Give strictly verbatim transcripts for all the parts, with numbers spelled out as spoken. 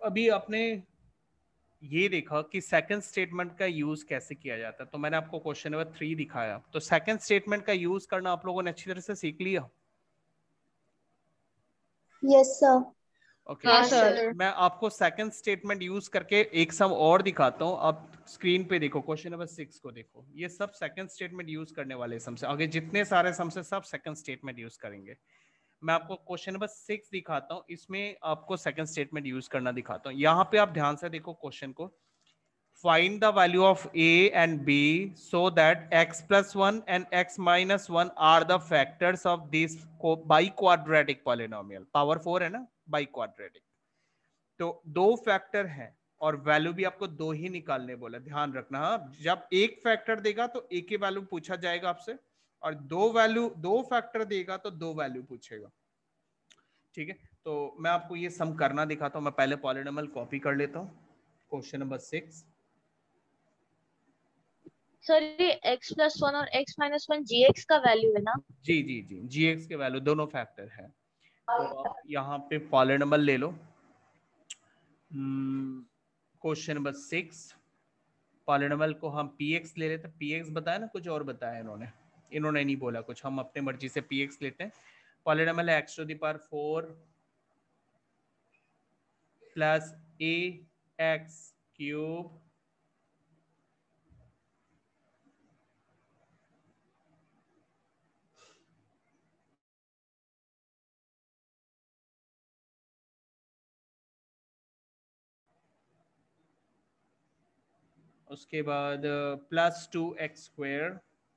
अभी आपने ये देखा कि सेकंड स्टेटमेंट का यूज कैसे किया जाता है, तो मैंने आपको क्वेश्चन नंबर थ्री दिखाया, तो सेकंड स्टेटमेंट का यूज करना आप लोगों ने अच्छी तरह से सीख लिया। Yes sir. ओके हाँ तो सर। मैं आपको सेकंड स्टेटमेंट यूज करके एक सम और दिखाता हूँ। आप स्क्रीन पे देखो, क्वेश्चन नंबर सिक्स को देखो, ये सब सेकंड स्टेटमेंट यूज करने वाले सम से, आगे जितने सारे सम से सब सेकंड स्टेटमेंट यूज करेंगे। मैं आपको क्वेश्चन नंबर सिक्स दिखाता हूँ, इसमें आपको सेकंड स्टेटमेंट यूज करना दिखाता हूँ। यहाँ पे आप ध्यान से देखो क्वेश्चन को, find the value of a and b so that x plus one and x minus one are the factors of this biquadratic polynomial। Power four है ना, biquadratic, तो दो फैक्टर हैं और वैल्यू भी आपको दो ही निकालने बोला, ध्यान रखना। हाँ, जब एक फैक्टर देगा तो एक ही वैल्यू पूछा जाएगा आपसे, और दो वैल्यू दो फैक्टर देगा तो दो वैल्यू पूछेगा। ठीक है, तो मैं आपको ये सम करना दिखाता हूं। मैं पहले पॉलिनोमियल कॉपी कर लेता हूं। क्वेश्चन नंबर सिक्स, सर ये x प्लस वन और x minus one g x का वैल्यू है ना? जी जी जी जी एक्स के वैल्यू दोनों फैक्टर है। तो आप यहाँ पे पॉलिनोमियल ले लो। क्वेश्चन नंबर सिक्स, पॉलिनोमियल को हम पी एक्स ले लेते हैं। पी एक्स बताया ना, कुछ और बताया इन्होंने, इन्होंने नहीं बोला कुछ, हम अपने मर्जी से पी एक्स लेते हैं। पॉलिनोमियल है x to the power four plus a x cube उसके बाद plus two x square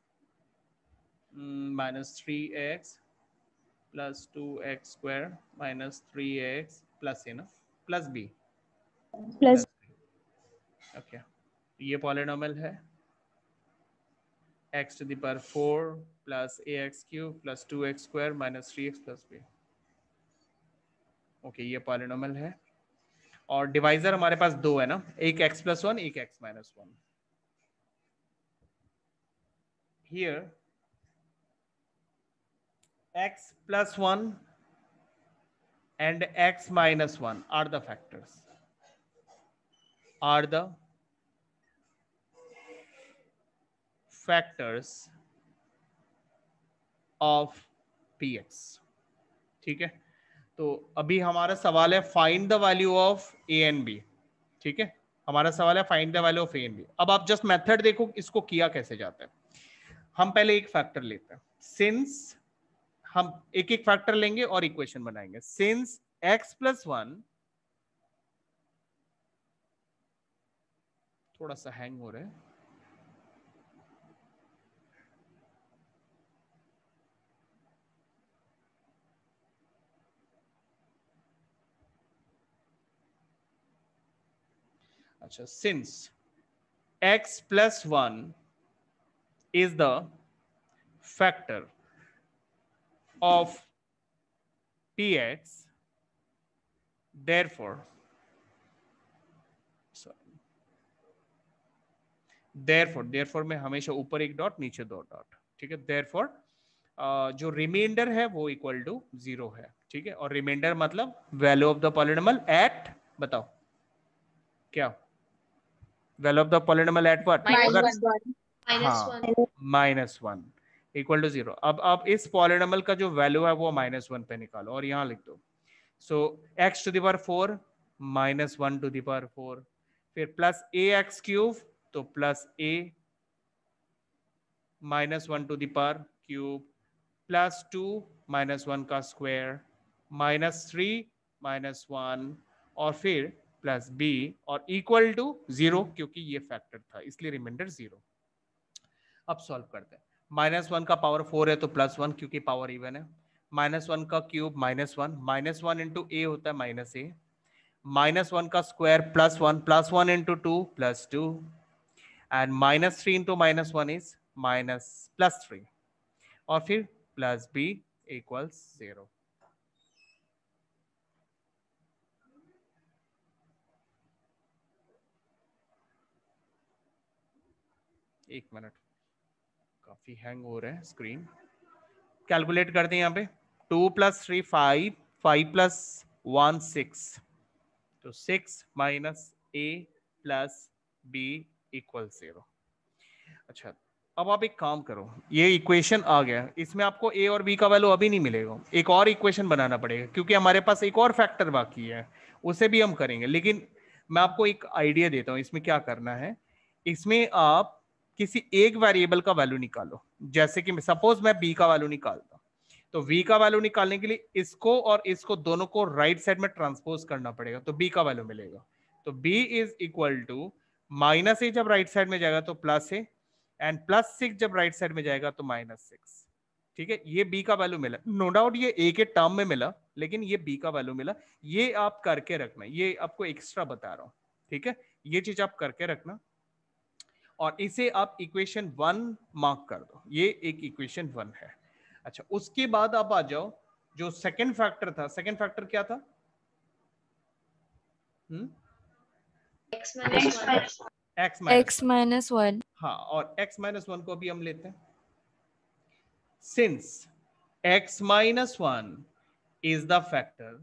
minus three x plus two x square minus three x plus a ना, प्लस बी प्लस ओके। ये polynomial है x to the power four plus a x cube plus two x square minus three x plus b. Okay, ये polynomial है और divisor हमारे पास दो है ना, एक x प्लस वन, एक x minus one. Here x plus one and x minus one are the factors, are the factors of px। ठीक है, तो अभी हमारा सवाल है find the value of a and b. ठीक है, हमारा सवाल है find the value of a and b. अब आप जस्ट मेथड देखो इसको किया कैसे जाता है। हम पहले एक फैक्टर लेते हैं, सिंस हम एक एक फैक्टर लेंगे और इक्वेशन बनाएंगे। सिंस x प्लस वन, थोड़ा सा हैंग हो रहा है, अच्छा। Since x plus one is the factor of px, therefore sorry therefore therefore में हमेशा ऊपर एक डॉट नीचे दो डॉट। ठीक है, therefore uh, जो रिमाइंडर है वो इक्वल टू जीरो है। ठीक है, और रिमाइंडर मतलब value of the polynomial at, बताओ क्या value of the polynomial at what, अगर माइनस वन। माइनस हाँ one. Minus one equal to zero. अब आप इस पॉलिनोमियल का जो वैल्यू है वो माइनस वन पे निकालो और यहां लिख दो। So x to the power four minus one to the power four, फिर प्लस ए एक्स क्यूब, तो plus a minus one to the power cube plus two minus one का square minus three minus one और फिर plus b और equal to zero, क्योंकि ये factor था इसलिए रिमाइंडर जीरो। अब सॉल्व करते हैं। माइनस वन का पावर फोर है तो प्लस वन क्योंकि पावर इवन है, माइनस वन का cube minus one, minus one into a होता है माइनस ए, माइनस वन का square plus one, plus one into two plus two, and minus three into minus one is minus plus three और फिर plus b equals zero. एक minute, काफी hang हो रहा है स्क्रीन। कैलकुलेट करते हैं यहाँ पे, two plus three five, five plus one six, तो six minus a plus b equal zero. अच्छा, अब आप एक काम करो, ये इक्वेशन आ गया, इसमें आपको ए और बी का वैल्यू अभी नहीं मिलेगा, एक और इक्वेशन बनाना पड़ेगा, क्योंकि हमारे पास एक और फैक्टर बाकी है, उसे भी हम करेंगे। लेकिन मैं आपको एक आइडिया देता हूं इसमें क्या करना है। इसमें आप किसी एक वेरिएबल का वैल्यू निकालो, जैसे कि सपोज मैं बी का वैल्यू निकालता, तो v का वैल्यू निकालने के लिए इसको और इसको दोनों को राइट साइड में ट्रांसपोज करना पड़ेगा, तो b का वैल्यू मिलेगा। तो b is equal to minus a, जब राइट साइड में जाएगा तो plus a, and plus six जब राइट साइड में जाएगा तो माइनस सिक्स। ठीक है, ये b का वैल्यू मिला, नो डाउट ये a के टर्म में मिला, लेकिन ये b का वैल्यू मिला। ये आप करके रखना, ये आपको एक्स्ट्रा बता रहा हूं। ठीक है, ये चीज आप करके रखना, और इसे आप इक्वेशन वन मार्क कर दो, ये एक इक्वेशन वन है। अच्छा, उसके बाद आप आ जाओ, जो सेकंड फैक्टर था, सेकंड फैक्टर क्या था? Hmm x minus one. X minus x minus one. हाँ, और x माइनस वन को भी हम लेते हैं। Since x minus one is the factor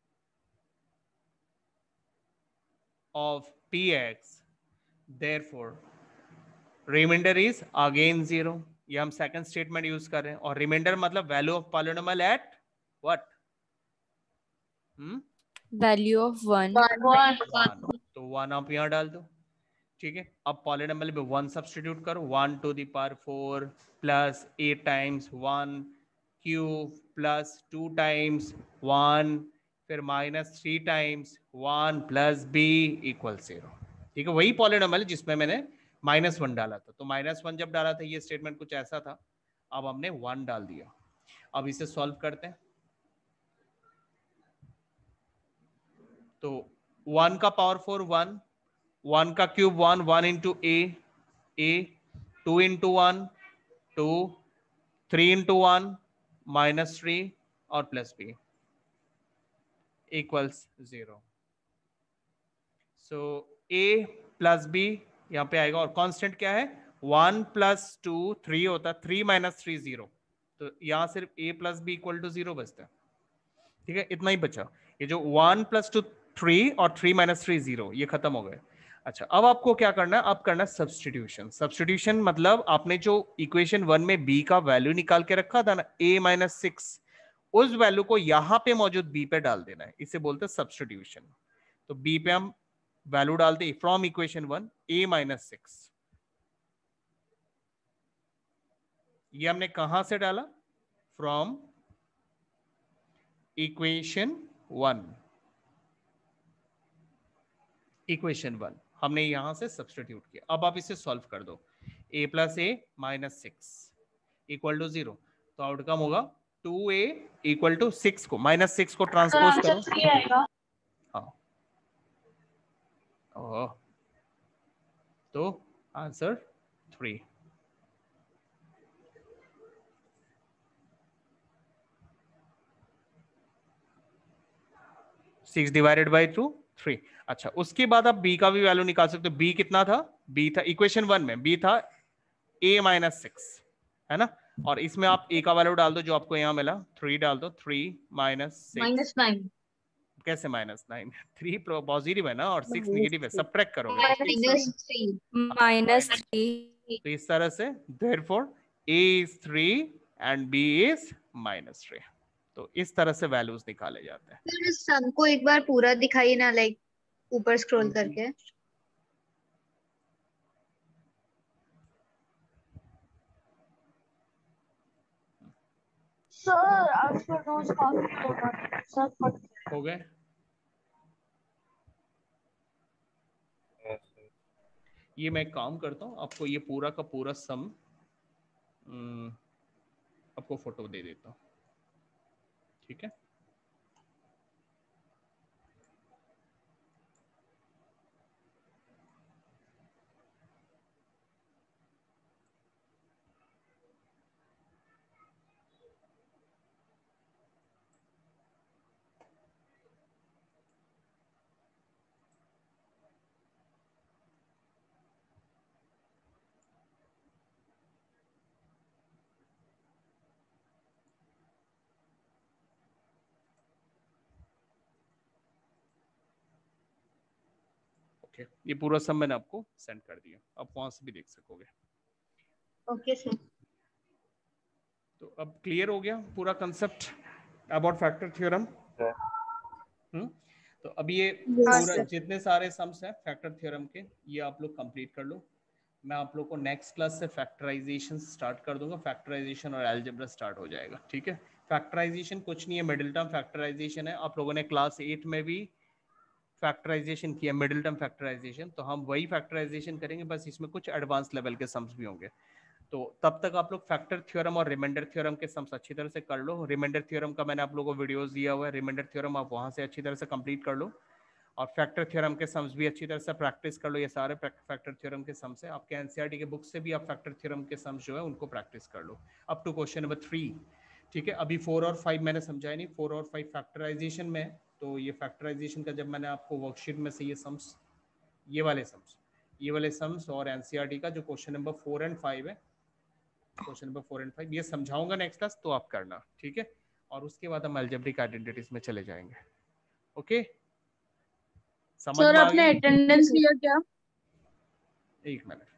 of px, therefore reminder is again zero. ये हम सेकंड स्टेटमेंट यूज कर रहे हैं, और रिमाइंडर मतलब value of polynomial at what? Hmm value of one. One. तो वन आप यहां डाल दो। ठीक है, अब पॉलिनोमियल में वन सब्सटीट्यूट करो, one to the power four plus eight times one cube plus two times one, फिर minus three times one plus b equal zero. ठीक है, वही पॉलिनोमियल जिसमें मैंने माइनस वन डाला था। तो माइनस वन जब डाला था, ये स्टेटमेंट कुछ ऐसा था, अब हमने वन डाल दिया। अब इसे सॉल्व करते हैं। तो वन का पावर फोर वन, वन का cube one, one into a a, two into one two, three into one minus three, और plus b equals zero. So a plus b यहां पे आएगा, और कांस्टेंट क्या है? वन प्लस टू थ्री होता है, थ्री माइनस थ्री जीरो, तो यहां सिर्फ a plus b equal to zero बचता है। ठीक है, इतना ही बचा। ये जो वन प्लस टू थ्री और थ्री माइनस थ्री जीरो, ये खत्म हो गए। अच्छा, अब आपको क्या करना है? अब करना है सब्सटीट्यूशन। सब्सटीट्यूशन मतलब आपने जो इक्वेशन वन में बी का वैल्यू निकाल के रखा था ना, ए माइनस सिक्स, उस वैल्यू को यहां पे मौजूद बी पे डाल देना है, इसे बोलते हैं सब्सटीट्यूशन। तो बी पे हम वैल्यू डालते हैं from equation one, a minus six. ये हमने कहां से डाला? From equation one. Equation one हमने यहां से सब्सटीट्यूट किया। अब आप इसे सॉल्व कर दो। a plus a minus six equal to zero, तो आउटकम होगा two a equal to six को माइनस सिक्स को ट्रांसपोज करो। थ्री आएगा। हाँ, ओह, तो answer three. Six divided by two, three. अच्छा, उसके बाद आप b का भी वैल्यू निकाल सकते हो। b कितना था? b था इक्वेशन वन में, b था a माइनस सिक्स, है ना? और इसमें आप a का वैल्यू डाल दो जो आपको यहां मिला, थ्री डाल दो, three minus six. Minus nine. कैसे माइनस नाइन? थ्री पॉजिटिव है ना, और सिक्स निगेटिव है, सब्ट्रैक्ट करोगे माइनस थ्री। Minus three. तो इस तरह से therefore a is three and b is minus three. तो इस तरह से वैल्यूज निकाले जाते हैं। फिर सम को एक बार पूरा दिखाइए ना, लाइक ऊपर स्क्रॉल करके। सर आज का नोट्स काफी होगा सर। हो गए? ये मैं काम करता हूँ, आपको ये पूरा का पूरा सम आपको फोटो दे देता हूँ। ठीक है, ओके, ये पूरा सब मैंने आपको सेंड कर दिया, आप वहां से भी देख सकोगे। Okay sir. तो अब क्लियर हो गया पूरा कंसेप्ट अबाउट फैक्टर थ्योरम। हम्म तो अभी ये पूरा जितने सारे सम्स हैं फैक्टर थ्योरम के, ये आप लोग कंप्लीट कर लो। मैं आप लोग को नेक्स्ट क्लास से फैक्टराइजेशन स्टार्ट कर दूंगा, फैक्टराइजेशन और अलजेब्रा स्टार्ट हो जाएगा, ठीक है। फैक्टराइजेशन कुछ नहीं है, मिडिल टर्म फैक्टराइजेशन है। आप लोगों ने क्लास एट में भी फैक्टराइजेशन किया, मिडिल टर्म फैक्टराइजेशन, तो हम वही फैक्टराइजेशन करेंगे, बस इसमें कुछ एडवांस लेवल के सम्स भी होंगे। तो तब तक आप लोग फैक्टर थ्योरम और रिमाइंडर थ्योरम के सम्स अच्छी तरह से कर लो। रिमाइंडर थ्योरम का मैंने आप लोगों को वीडियोस दिया हुआ है, रिमाइंडर थ्योरम आप वहां से अच्छी तरह से कंप्लीट कर लो, और फैक्टर थ्योरम के सम्स भी अच्छी तरह से प्रैक्टिस कर लो। ये सारे फैक्टर थ्योरम के सम्स है, आपके एनसीईआरटी के बुक से भी आप फैक्टर थ्योरम के सम्स जो है उनको प्रैक्टिस कर लो up to question number three, ठीक है। अभी फोर और फाइव मैंने समझाया नहीं, फोर और फाइव फैक्टराइजेशन में, तो ये फैक्टराइजेशन का जब मैंने आपको वर्कशीट में से ये सम्स, ये वाले सम्स ये वाले सम्स और एनसीईआरटी का जो question number four and five है, question number four and five ये समझाऊंगा नेक्स्ट क्लास, तो आप करना, ठीक है। और उसके बाद हम अलजेब्रिक आइडेंटिटीज में चले जाएंगे। ओके, समझ सर में आ आपने गया? अटेंडेंस लिया क्या? एक मिनट,